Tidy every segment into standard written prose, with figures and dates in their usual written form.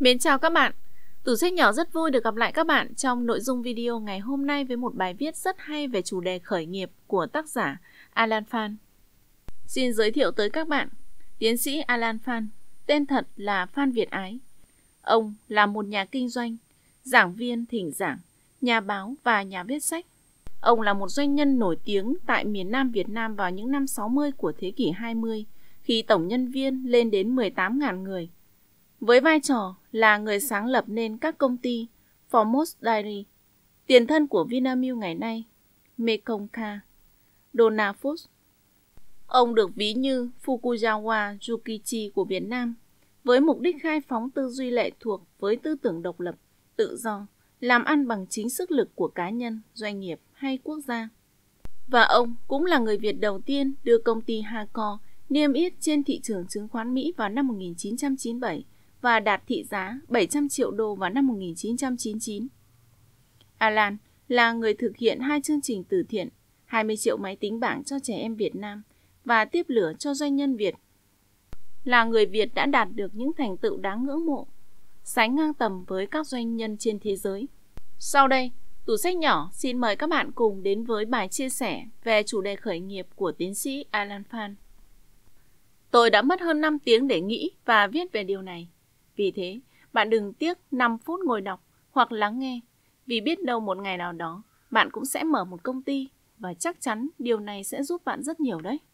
Mến chào các bạn. Tủ sách nhỏ rất vui được gặp lại các bạn trong nội dung video ngày hôm nay với một bài viết rất hay về chủ đề khởi nghiệp của tác giả Alan Phan. Xin giới thiệu tới các bạn, tiến sĩ Alan Phan, tên thật là Phan Việt Ái. Ông là một nhà kinh doanh, giảng viên thỉnh giảng, nhà báo và nhà viết sách. Ông là một doanh nhân nổi tiếng tại miền Nam Việt Nam vào những năm 60 của thế kỷ 20, khi tổng nhân viên lên đến 18.000 người. Với vai trò là người sáng lập nên các công ty Foremost Dairy, tiền thân của Vinamilk ngày nay, Mekong Ca, Dona Foods. Ông được ví như Fukuzawa Yukichi của Việt Nam, với mục đích khai phóng tư duy lệ thuộc với tư tưởng độc lập, tự do, làm ăn bằng chính sức lực của cá nhân, doanh nghiệp hay quốc gia. Và ông cũng là người Việt đầu tiên đưa công ty Hagco niêm yết trên thị trường chứng khoán Mỹ vào năm 1997 và đạt thị giá 700 triệu đô vào năm 1999. Alan là người thực hiện 2 chương trình từ thiện, 20 triệu máy tính bảng cho trẻ em Việt Nam và tiếp lửa cho doanh nhân Việt. Là người Việt đã đạt được những thành tựu đáng ngưỡng mộ, sánh ngang tầm với các doanh nhân trên thế giới. Sau đây, Tủ sách nhỏ xin mời các bạn cùng đến với bài chia sẻ về chủ đề khởi nghiệp của tiến sĩ Alan Phan. Tôi đã mất hơn 5 tiếng để nghĩ và viết về điều này. Vì thế, bạn đừng tiếc 5 phút ngồi đọc hoặc lắng nghe, vì biết đâu một ngày nào đó, bạn cũng sẽ mở một công ty và chắc chắn điều này sẽ giúp bạn rất nhiều đấy.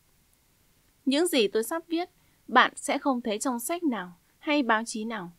Những gì tôi sắp viết, bạn sẽ không thấy trong sách nào hay báo chí nào.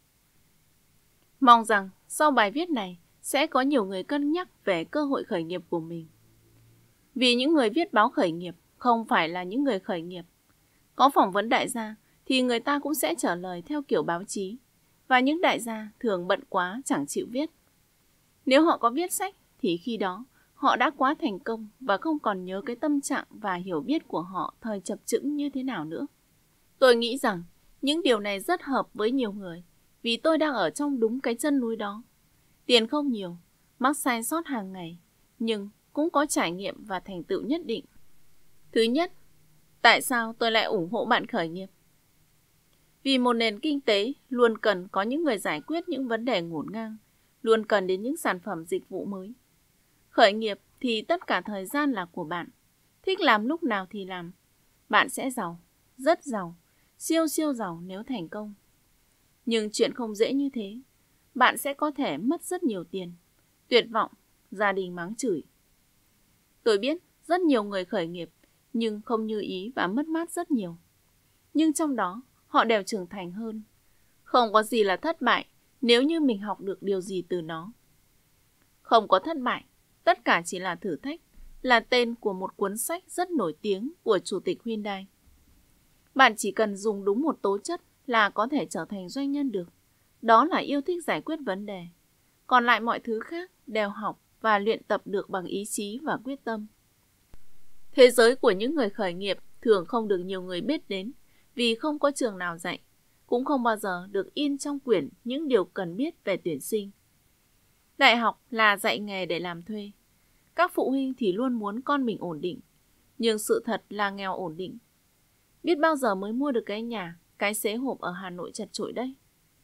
Mong rằng sau bài viết này sẽ có nhiều người cân nhắc về cơ hội khởi nghiệp của mình. Vì những người viết báo khởi nghiệp không phải là những người khởi nghiệp. Có phỏng vấn đại gia thì người ta cũng sẽ trả lời theo kiểu báo chí, và những đại gia thường bận quá chẳng chịu viết. Nếu họ có viết sách thì khi đó họ đã quá thành công và không còn nhớ cái tâm trạng và hiểu biết của họ thời chập chững như thế nào nữa. Tôi nghĩ rằng những điều này rất hợp với nhiều người, vì tôi đang ở trong đúng cái chân núi đó. Tiền không nhiều, mắc sai sót hàng ngày, nhưng cũng có trải nghiệm và thành tựu nhất định. Thứ nhất, tại sao tôi lại ủng hộ bạn khởi nghiệp? Vì một nền kinh tế luôn cần có những người giải quyết những vấn đề ngổn ngang, luôn cần đến những sản phẩm dịch vụ mới. Khởi nghiệp thì tất cả thời gian là của bạn. Thích làm lúc nào thì làm. Bạn sẽ giàu, rất giàu, siêu siêu giàu nếu thành công. Nhưng chuyện không dễ như thế. Bạn sẽ có thể mất rất nhiều tiền, tuyệt vọng, gia đình mắng chửi. Tôi biết rất nhiều người khởi nghiệp nhưng không như ý và mất mát rất nhiều. Nhưng trong đó, họ đều trưởng thành hơn. Không có gì là thất bại nếu như mình học được điều gì từ nó. Không có thất bại, tất cả chỉ là thử thách, là tên của một cuốn sách rất nổi tiếng của Chủ tịch Hyundai. Bạn chỉ cần dùng đúng một tố chất là có thể trở thành doanh nhân được. Đó là yêu thích giải quyết vấn đề. Còn lại mọi thứ khác đều học và luyện tập được bằng ý chí và quyết tâm. Thế giới của những người khởi nghiệp thường không được nhiều người biết đến vì không có trường nào dạy, cũng không bao giờ được in trong quyển những điều cần biết về tuyển sinh. Đại học là dạy nghề để làm thuê. Các phụ huynh thì luôn muốn con mình ổn định, nhưng sự thật là nghèo ổn định. Biết bao giờ mới mua được cái nhà, cái xế hộp ở Hà Nội chật chội đấy.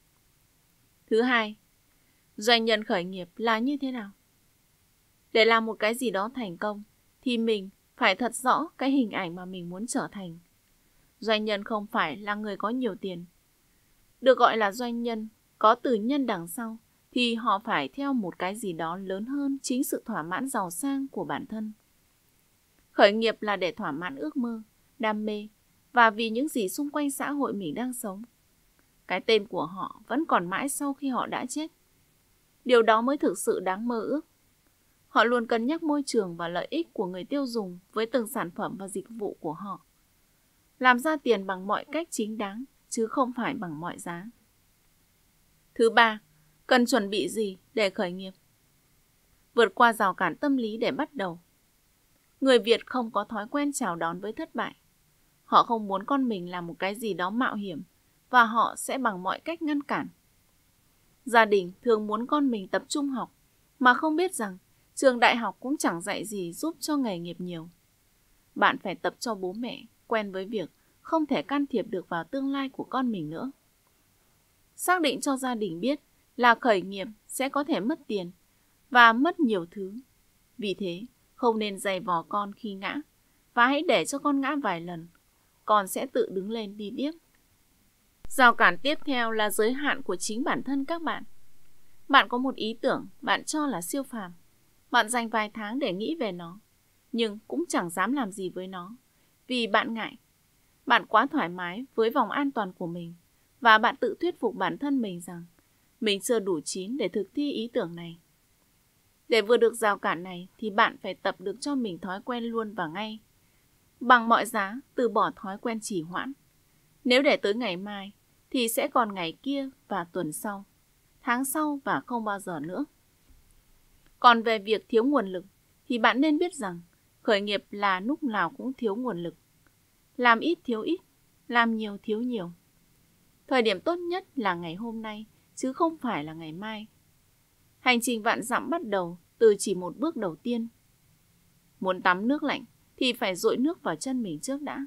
Thứ hai, doanh nhân khởi nghiệp là như thế nào? Để làm một cái gì đó thành công, thì mình phải thật rõ cái hình ảnh mà mình muốn trở thành. Doanh nhân không phải là người có nhiều tiền. Được gọi là doanh nhân, có từ nhân đằng sau, thì họ phải theo một cái gì đó lớn hơn chính sự thỏa mãn giàu sang của bản thân. Khởi nghiệp là để thỏa mãn ước mơ, đam mê, và vì những gì xung quanh xã hội mình đang sống. Cái tên của họ vẫn còn mãi sau khi họ đã chết. Điều đó mới thực sự đáng mơ ước. Họ luôn cân nhắc môi trường và lợi ích của người tiêu dùng với từng sản phẩm và dịch vụ của họ. Làm ra tiền bằng mọi cách chính đáng, chứ không phải bằng mọi giá. Thứ ba, cần chuẩn bị gì để khởi nghiệp? Vượt qua rào cản tâm lý để bắt đầu. Người Việt không có thói quen chào đón với thất bại. Họ không muốn con mình làm một cái gì đó mạo hiểm và họ sẽ bằng mọi cách ngăn cản. Gia đình thường muốn con mình tập trung học mà không biết rằng trường đại học cũng chẳng dạy gì giúp cho nghề nghiệp nhiều. Bạn phải tập cho bố mẹ quen với việc không thể can thiệp được vào tương lai của con mình nữa. Xác định cho gia đình biết là khởi nghiệp sẽ có thể mất tiền và mất nhiều thứ. Vì thế, không nên giày vò con khi ngã, và hãy để cho con ngã vài lần, con sẽ tự đứng lên đi tiếp. Rào cản tiếp theo là giới hạn của chính bản thân các bạn. Bạn có một ý tưởng bạn cho là siêu phàm. Bạn dành vài tháng để nghĩ về nó, nhưng cũng chẳng dám làm gì với nó, vì bạn ngại. Bạn quá thoải mái với vòng an toàn của mình, và bạn tự thuyết phục bản thân mình rằng mình chưa đủ chín để thực thi ý tưởng này. Để vượt được rào cản này thì bạn phải tập được cho mình thói quen luôn và ngay. Bằng mọi giá, từ bỏ thói quen trì hoãn. Nếu để tới ngày mai, thì sẽ còn ngày kia và tuần sau, tháng sau và không bao giờ nữa. Còn về việc thiếu nguồn lực, thì bạn nên biết rằng khởi nghiệp là lúc nào cũng thiếu nguồn lực. Làm ít thiếu ít, làm nhiều thiếu nhiều. Thời điểm tốt nhất là ngày hôm nay, chứ không phải là ngày mai. Hành trình vạn dặm bắt đầu từ chỉ một bước đầu tiên. Muốn tắm nước lạnh thì phải dội nước vào chân mình trước đã.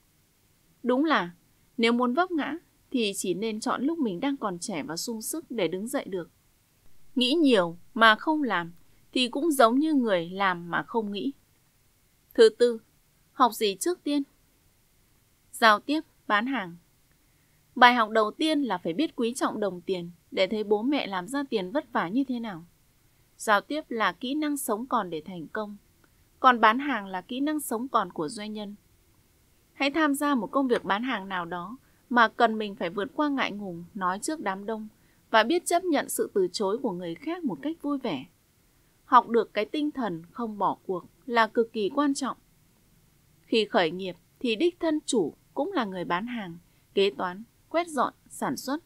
Đúng là nếu muốn vấp ngã thì chỉ nên chọn lúc mình đang còn trẻ và sung sức để đứng dậy được. Nghĩ nhiều mà không làm thì cũng giống như người làm mà không nghĩ. Thứ tư, học gì trước tiên? Giao tiếp, bán hàng. Bài học đầu tiên là phải biết quý trọng đồng tiền để thấy bố mẹ làm ra tiền vất vả như thế nào. Giao tiếp là kỹ năng sống còn để thành công, còn bán hàng là kỹ năng sống còn của doanh nhân. Hãy tham gia một công việc bán hàng nào đó mà cần mình phải vượt qua ngại ngùng nói trước đám đông và biết chấp nhận sự từ chối của người khác một cách vui vẻ. Học được cái tinh thần không bỏ cuộc là cực kỳ quan trọng. Khi khởi nghiệp thì đích thân chủ cũng là người bán hàng, kế toán, quét dọn, sản xuất.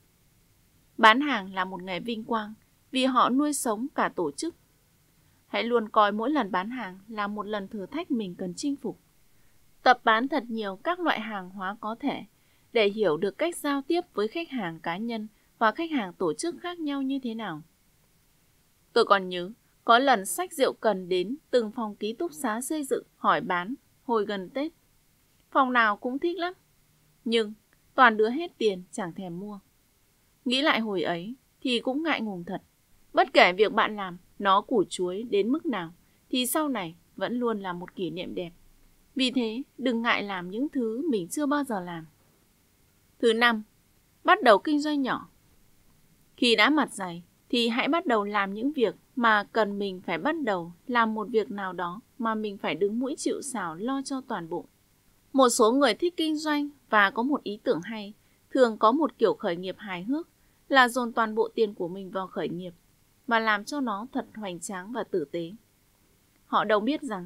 Bán hàng là một nghề vinh quang vì họ nuôi sống cả tổ chức. Hãy luôn coi mỗi lần bán hàng là một lần thử thách mình cần chinh phục. Tập bán thật nhiều các loại hàng hóa có thể để hiểu được cách giao tiếp với khách hàng cá nhân và khách hàng tổ chức khác nhau như thế nào. Tôi còn nhớ, có lần xách rượu cần đến từng phòng ký túc xá xây dựng hỏi bán hồi gần Tết. Phòng nào cũng thích lắm, nhưng toàn đứa hết tiền chẳng thèm mua. Nghĩ lại hồi ấy thì cũng ngại ngùng thật. Bất kể việc bạn làm nó củ chuối đến mức nào thì sau này vẫn luôn là một kỷ niệm đẹp. Vì thế đừng ngại làm những thứ mình chưa bao giờ làm. Thứ năm, bắt đầu kinh doanh nhỏ. Khi đã mặt dày thì hãy bắt đầu làm những việc mà cần mình phải bắt đầu làm một việc nào đó mà mình phải đứng mũi chịu sào lo cho toàn bộ. Một số người thích kinh doanh và có một ý tưởng hay, thường có một kiểu khởi nghiệp hài hước là dồn toàn bộ tiền của mình vào khởi nghiệp và làm cho nó thật hoành tráng và tử tế. Họ đâu biết rằng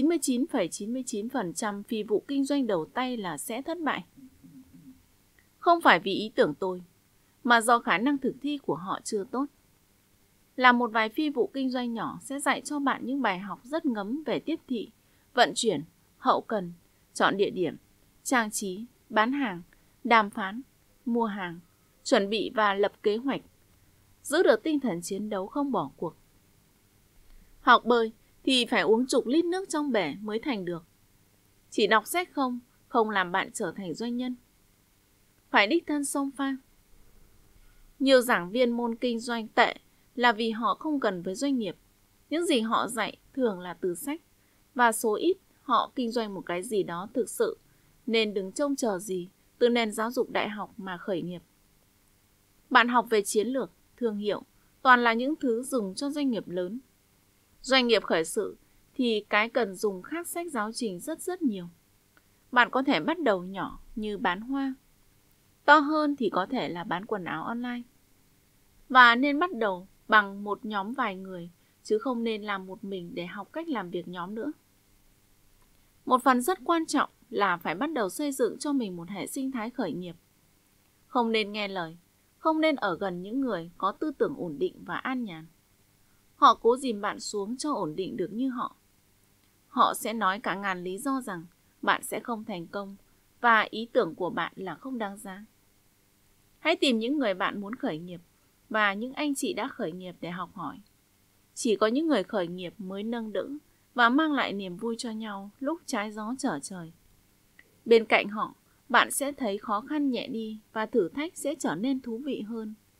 99,99% phi vụ kinh doanh đầu tay là sẽ thất bại. Không phải vì ý tưởng tôi, mà do khả năng thực thi của họ chưa tốt. Làm một vài phi vụ kinh doanh nhỏ sẽ dạy cho bạn những bài học rất ngấm về tiếp thị, vận chuyển, hậu cần, chọn địa điểm, trang trí, bán hàng, đàm phán, mua hàng, chuẩn bị và lập kế hoạch, giữ được tinh thần chiến đấu không bỏ cuộc. Học bơi thì phải uống chục lít nước trong bể mới thành được. Chỉ đọc sách không làm bạn trở thành doanh nhân. Phải đích thân xông pha. Nhiều giảng viên môn kinh doanh tệ là vì họ không gần với doanh nghiệp. Những gì họ dạy thường là từ sách, và số ít họ kinh doanh một cái gì đó thực sự, nên đừng trông chờ gì từ nền giáo dục đại học mà khởi nghiệp. Bạn học về chiến lược, thương hiệu, toàn là những thứ dùng cho doanh nghiệp lớn. Doanh nghiệp khởi sự thì cái cần dùng khác sách giáo trình rất nhiều. Bạn có thể bắt đầu nhỏ như bán hoa. To hơn thì có thể là bán quần áo online. Và nên bắt đầu bằng một nhóm vài người, chứ không nên làm một mình để học cách làm việc nhóm nữa. Một phần rất quan trọng là phải bắt đầu xây dựng cho mình một hệ sinh thái khởi nghiệp. Không nên nghe lời, không nên ở gần những người có tư tưởng ổn định và an nhàn. Họ cố dìm bạn xuống cho ổn định được như họ. Họ sẽ nói cả ngàn lý do rằng bạn sẽ không thành công và ý tưởng của bạn là không đáng giá. Hãy tìm những người bạn muốn khởi nghiệp và những anh chị đã khởi nghiệp để học hỏi. Chỉ có những người khởi nghiệp mới nâng đỡ và mang lại niềm vui cho nhau lúc trái gió trở trời. Bên cạnh họ, bạn sẽ thấy khó khăn nhẹ đi và thử thách sẽ trở nên thú vị hơn.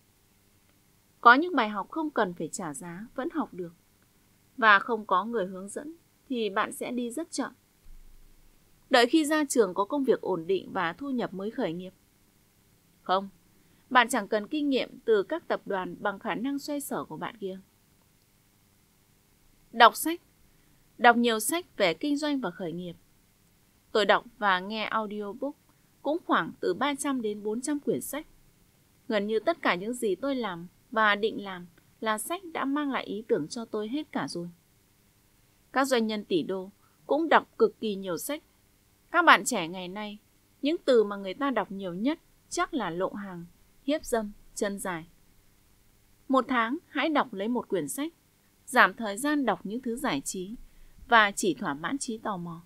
Có những bài học không cần phải trả giá vẫn học được. Và không có người hướng dẫn thì bạn sẽ đi rất chậm. Đợi khi ra trường có công việc ổn định và thu nhập mới khởi nghiệp. Không, bạn chẳng cần kinh nghiệm từ các tập đoàn bằng khả năng xoay sở của bạn kia. Đọc sách. Đọc nhiều sách về kinh doanh và khởi nghiệp. Tôi đọc và nghe audiobook cũng khoảng từ 300 đến 400 quyển sách. Gần như tất cả những gì tôi làm và định làm là sách đã mang lại ý tưởng cho tôi hết cả rồi. Các doanh nhân tỷ đô cũng đọc cực kỳ nhiều sách. Các bạn trẻ ngày nay, những từ mà người ta đọc nhiều nhất chắc là lộ hàng, hiếp dâm, chân dài. Một tháng hãy đọc lấy một quyển sách, giảm thời gian đọc những thứ giải trí và chỉ thỏa mãn trí tò mò.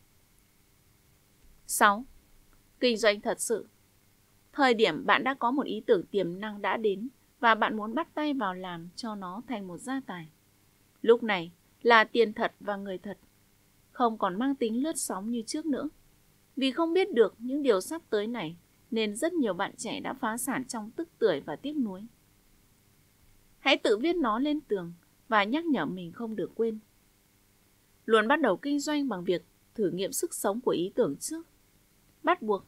6. Kinh doanh thật sự. Thời điểm bạn đã có một ý tưởng tiềm năng đã đến và bạn muốn bắt tay vào làm cho nó thành một gia tài. Lúc này là tiền thật và người thật, không còn mang tính lướt sóng như trước nữa. Vì không biết được những điều sắp tới này nên rất nhiều bạn trẻ đã phá sản trong tức tưởi và tiếc nuối. Hãy tự viết nó lên tường và nhắc nhở mình không được quên. Luôn bắt đầu kinh doanh bằng việc thử nghiệm sức sống của ý tưởng trước. Bắt buộc.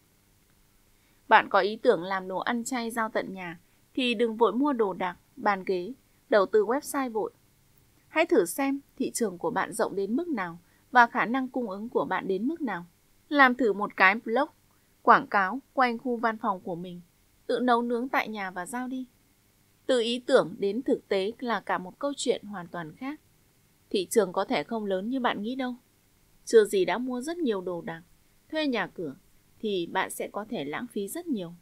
Bạn có ý tưởng làm đồ ăn chay giao tận nhà thì đừng vội mua đồ đạc, bàn ghế, đầu tư website vội. Hãy thử xem thị trường của bạn rộng đến mức nào và khả năng cung ứng của bạn đến mức nào. Làm thử một cái blog, quảng cáo quanh khu văn phòng của mình, tự nấu nướng tại nhà và giao đi. Từ ý tưởng đến thực tế là cả một câu chuyện hoàn toàn khác. Thị trường có thể không lớn như bạn nghĩ đâu. Chưa gì đã mua rất nhiều đồ đạc, thuê nhà cửa, thì bạn sẽ có thể lãng phí rất nhiều.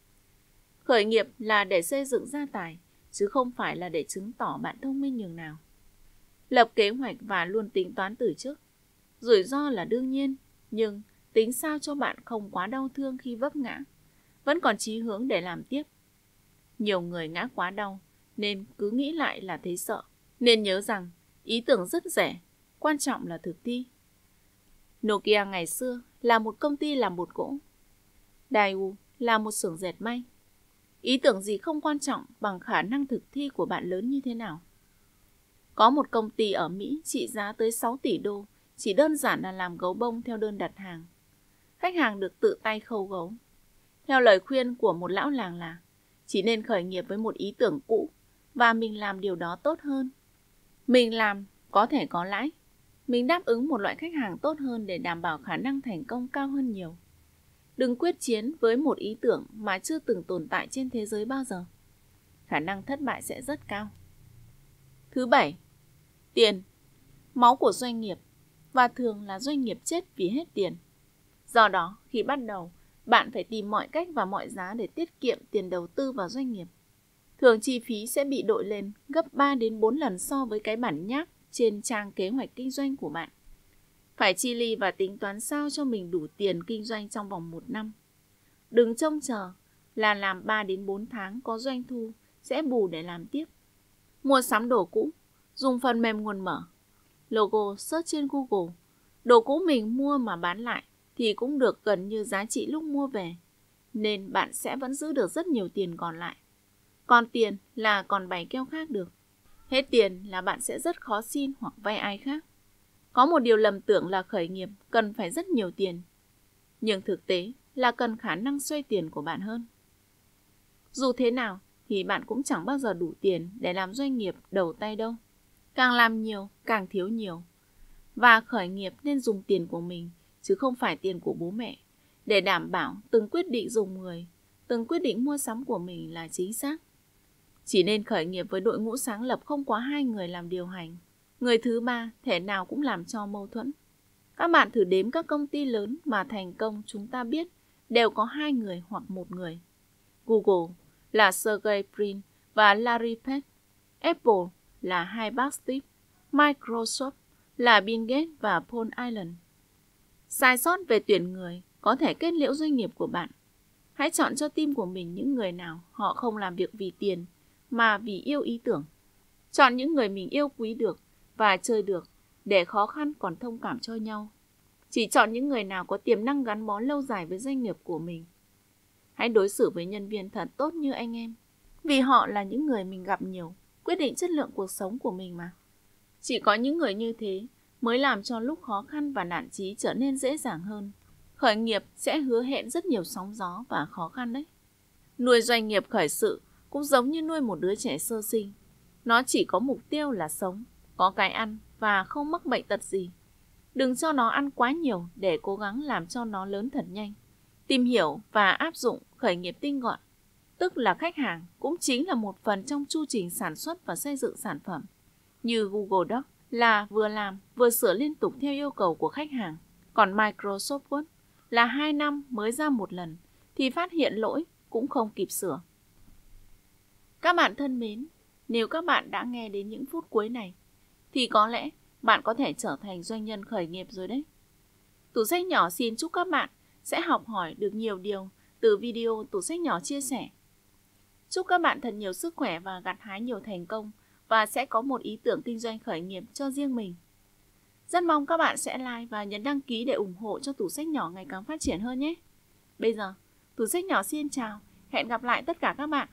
Khởi nghiệp là để xây dựng gia tài, chứ không phải là để chứng tỏ bạn thông minh nhường nào. Lập kế hoạch và luôn tính toán từ trước. Rủi ro là đương nhiên, nhưng tính sao cho bạn không quá đau thương khi vấp ngã, vẫn còn chí hướng để làm tiếp. Nhiều người ngã quá đau, nên cứ nghĩ lại là thấy sợ. Nên nhớ rằng, ý tưởng rất rẻ, quan trọng là thực thi. Nokia ngày xưa là một công ty làm bột gỗ. Daewoo là một xưởng dệt may. Ý tưởng gì không quan trọng bằng khả năng thực thi của bạn lớn như thế nào. Có một công ty ở Mỹ trị giá tới 6 tỷ đô, chỉ đơn giản là làm gấu bông theo đơn đặt hàng. Khách hàng được tự tay khâu gấu. Theo lời khuyên của một lão làng là chỉ nên khởi nghiệp với một ý tưởng cũ và mình làm điều đó tốt hơn. Mình làm có thể có lãi. Mình đáp ứng một loại khách hàng tốt hơn để đảm bảo khả năng thành công cao hơn nhiều. Đừng quyết chiến với một ý tưởng mà chưa từng tồn tại trên thế giới bao giờ. Khả năng thất bại sẽ rất cao. Thứ 7. Tiền. Máu của doanh nghiệp. Và thường là doanh nghiệp chết vì hết tiền. Do đó, khi bắt đầu, bạn phải tìm mọi cách và mọi giá để tiết kiệm tiền đầu tư vào doanh nghiệp. Thường chi phí sẽ bị đội lên gấp 3 đến 4 lần so với cái bản nháp trên trang kế hoạch kinh doanh của bạn. Phải chi ly và tính toán sao cho mình đủ tiền kinh doanh trong vòng 1 năm. Đừng trông chờ là làm 3 đến 4 tháng có doanh thu sẽ bù để làm tiếp. Mua sắm đồ cũ, dùng phần mềm nguồn mở. Logo search trên Google. Đồ cũ mình mua mà bán lại thì cũng được gần như giá trị lúc mua về. Nên bạn sẽ vẫn giữ được rất nhiều tiền còn lại. Còn tiền là còn bày keo khác được. Hết tiền là bạn sẽ rất khó xin hoặc vay ai khác. Có một điều lầm tưởng là khởi nghiệp cần phải rất nhiều tiền. Nhưng thực tế là cần khả năng xoay tiền của bạn hơn. Dù thế nào thì bạn cũng chẳng bao giờ đủ tiền để làm doanh nghiệp đầu tay đâu. Càng làm nhiều, càng thiếu nhiều. Và khởi nghiệp nên dùng tiền của mình, chứ không phải tiền của bố mẹ, để đảm bảo từng quyết định dùng người, từng quyết định mua sắm của mình là chính xác. Chỉ nên khởi nghiệp với đội ngũ sáng lập không quá 2 người làm điều hành. Người thứ 3 thể nào cũng làm cho mâu thuẫn. Các bạn thử đếm các công ty lớn mà thành công chúng ta biết đều có 2 người hoặc 1 người. Google là Sergey Brin và Larry Page. Apple là hai bác Steve. Microsoft là Bill Gates và Paul Allen. Sai sót về tuyển người có thể kết liễu doanh nghiệp của bạn. Hãy chọn cho team của mình những người nào họ không làm việc vì tiền mà vì yêu ý tưởng. Chọn những người mình yêu quý được và chơi được để khó khăn còn thông cảm cho nhau. Chỉ chọn những người nào có tiềm năng gắn bó lâu dài với doanh nghiệp của mình. Hãy đối xử với nhân viên thật tốt như anh em. Vì họ là những người mình gặp nhiều, quyết định chất lượng cuộc sống của mình mà. Chỉ có những người như thế mới làm cho lúc khó khăn và nản chí trở nên dễ dàng hơn. Khởi nghiệp sẽ hứa hẹn rất nhiều sóng gió và khó khăn đấy. Nuôi doanh nghiệp khởi sự cũng giống như nuôi một đứa trẻ sơ sinh. Nó chỉ có mục tiêu là sống, có cái ăn và không mắc bệnh tật gì. Đừng cho nó ăn quá nhiều để cố gắng làm cho nó lớn thật nhanh. Tìm hiểu và áp dụng khởi nghiệp tinh gọn, tức là khách hàng cũng chính là một phần trong chu trình sản xuất và xây dựng sản phẩm. Như Google Docs là vừa làm vừa sửa liên tục theo yêu cầu của khách hàng. Còn Microsoft Word là 2 năm mới ra một lần thì phát hiện lỗi cũng không kịp sửa. Các bạn thân mến, nếu các bạn đã nghe đến những phút cuối này thì có lẽ bạn có thể trở thành doanh nhân khởi nghiệp rồi đấy. Tủ sách nhỏ xin chúc các bạn sẽ học hỏi được nhiều điều từ video Tủ sách nhỏ chia sẻ. Chúc các bạn thật nhiều sức khỏe và gặt hái nhiều thành công và sẽ có một ý tưởng kinh doanh khởi nghiệp cho riêng mình. Rất mong các bạn sẽ like và nhấn đăng ký để ủng hộ cho Tủ sách nhỏ ngày càng phát triển hơn nhé. Bây giờ, Tủ sách nhỏ xin chào, hẹn gặp lại tất cả các bạn